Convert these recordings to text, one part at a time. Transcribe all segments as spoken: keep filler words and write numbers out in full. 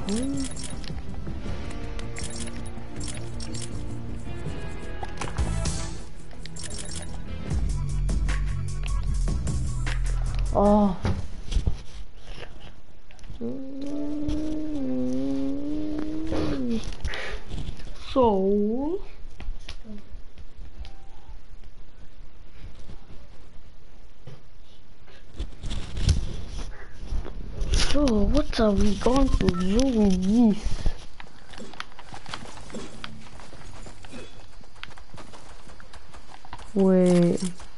Mm. Oh. Mm. So. So, what are we going to do with this? Wait.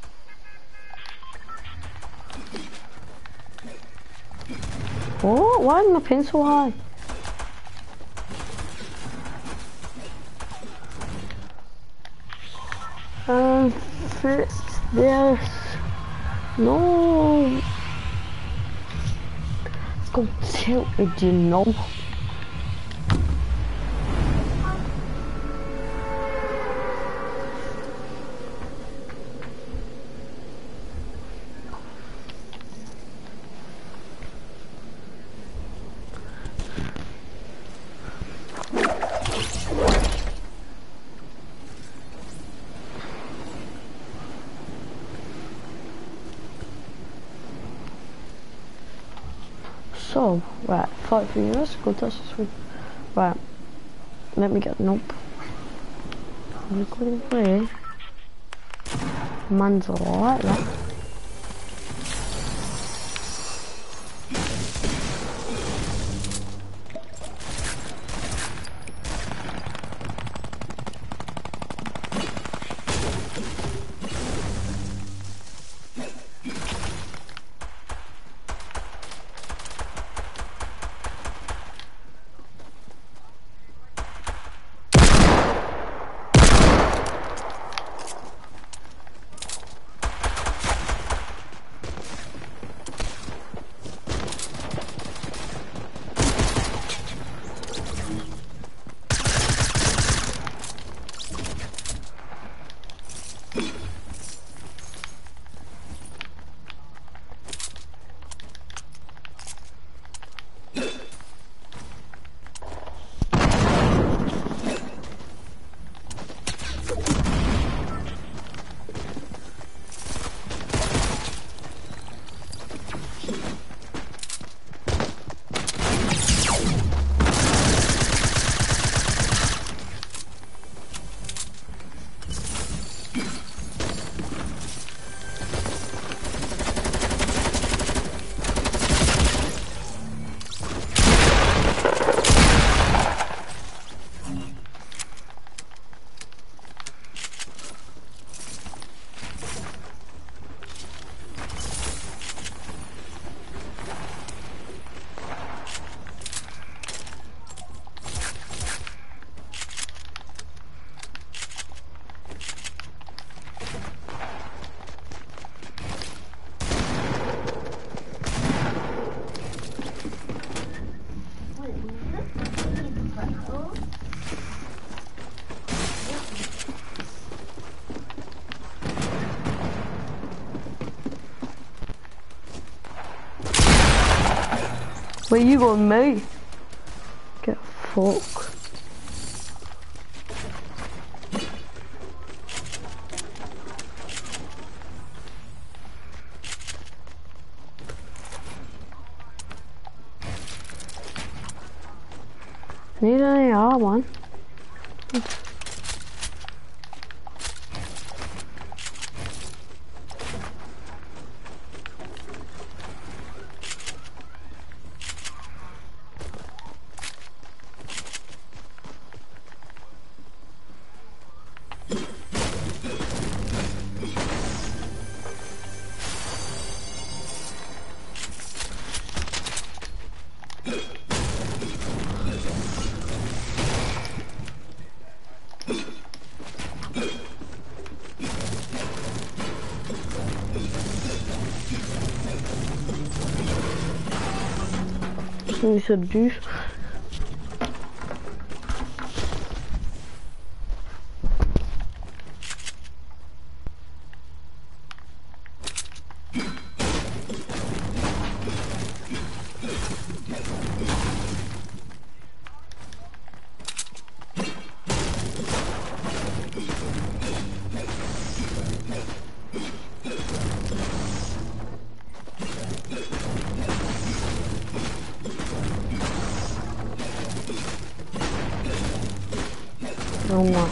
Oh, why is my pin so high? Um, fix this. No. Go tilted, you know. So, right, fight for yours, go touch this one. Right, let me get, nope. I'm going away. Man's alright, that. Where you going, mate? Get fucked. Need an A R one. You said juice. Oh my.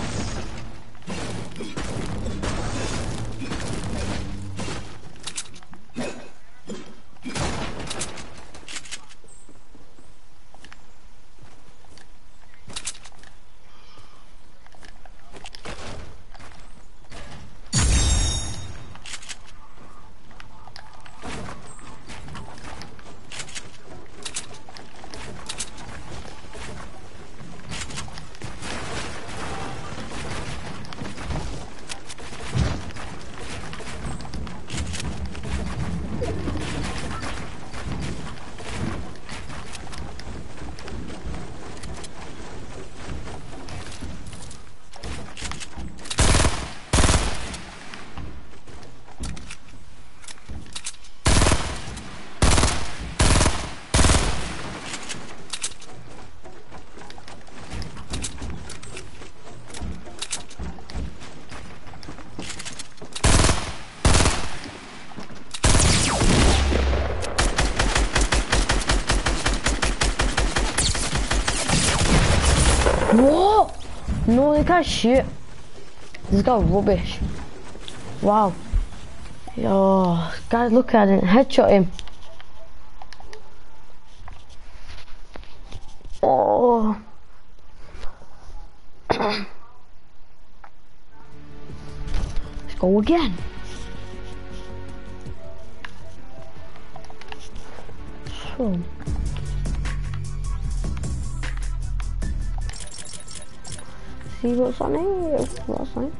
What? No, they can't shoot. This guy's rubbish. Wow. Yo, guys, look at it. Headshot him. Oh. Let's go again. So. See what's on it? What's on it?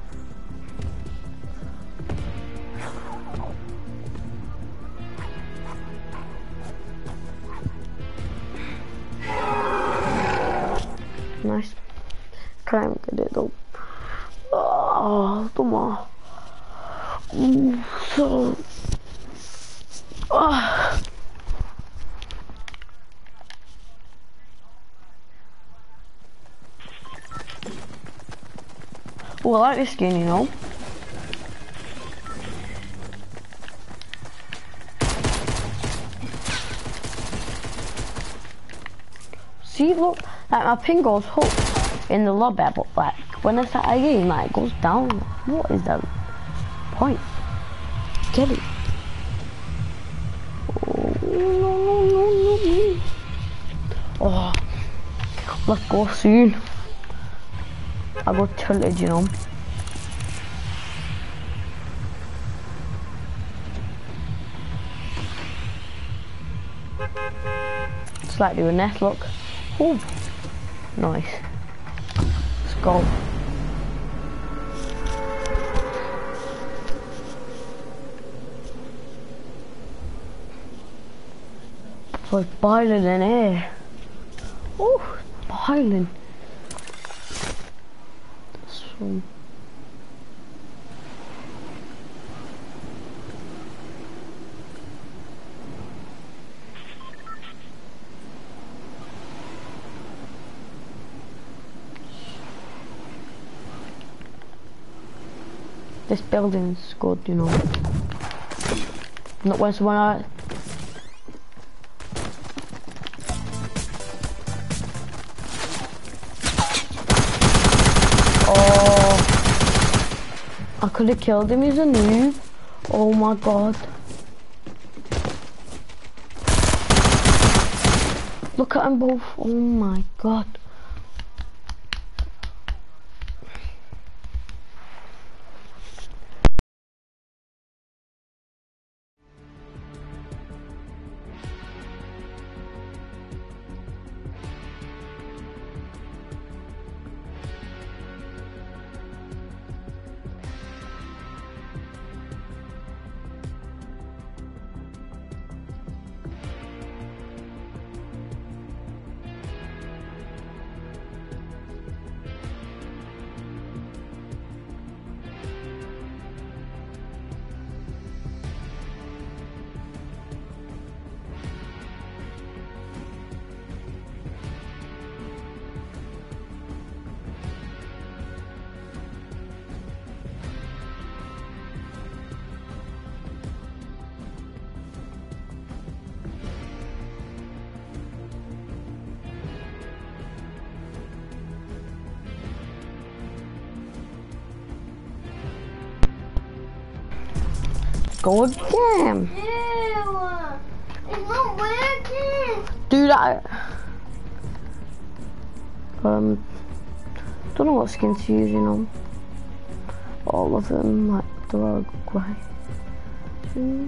Nice. Can't get it though. Oh, come on. Ooh, so. Oh. Oh, I like this skin, you know. See, look, like my ping goes up in the lobby, but like when I start a game, like it goes down. What is the point? Get it? Oh, no, no, no, no. Oh, let's go soon. I got tilted, you know. It's like doing this, look. Oh, nice. Let's go. So it's boiling in here. Oh, boiling. So. This building's good, you know. Not where someone out. Oh, I could have killed him. He's a noob. Oh my god. Look at them both. Oh my god. Go again. Ew. It's not working. Do that. Um, don't know what skins you're using on. All of them, like, they're all grey. Hmm.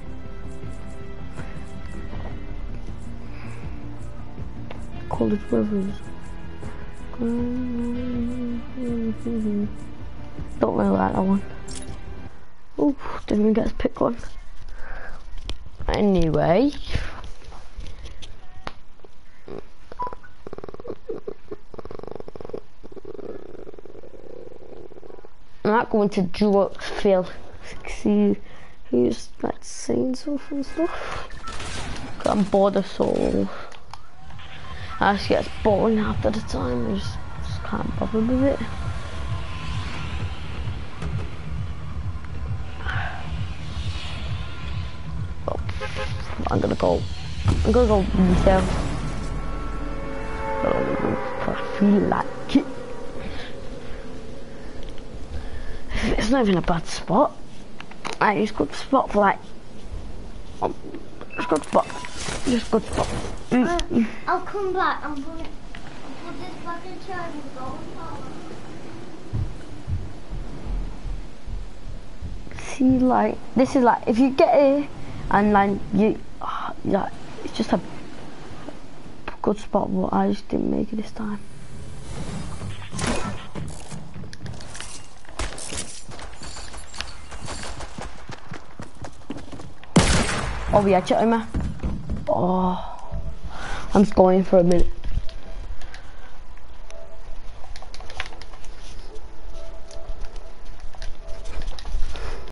College Brothers. Don't really like that one. Ooh, didn't even get to pick one. Anyway. I'm not going to draw Phil. See who's like saying stuff and stuff. Cause I'm bored of souls. I just get boring after the time. I just, just can't bother with it. Oh, I'm gonna go. I'm gonna go retail. Oh, I feel like it. It's not even a bad spot. Like, it's a good spot for like. Um, it's a good spot. It's a good spot. Mm. Uh, I'll come back. I'm going to put this back in charge and go and See, like, this is like, if you get it and like you, uh, yeah, it's just a good spot, but I just didn't make it this time. Oh yeah, check him out. Oh, I'm just going for a minute.